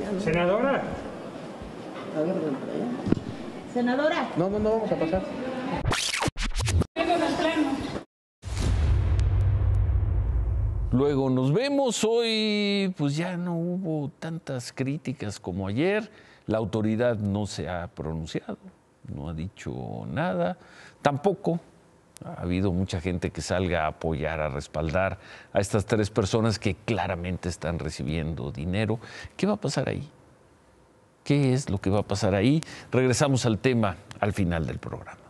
Senadora. A ver, ven para allá. Senadora. No, vamos a pasar. Luego nos vemos. Hoy pues ya no hubo tantas críticas como ayer. La autoridad no se ha pronunciado, no ha dicho nada. Tampoco ha habido mucha gente que salga a apoyar, a respaldar a estas tres personas que claramente están recibiendo dinero. ¿Qué va a pasar ahí? ¿Qué es lo que va a pasar ahí? Regresamos al tema al final del programa.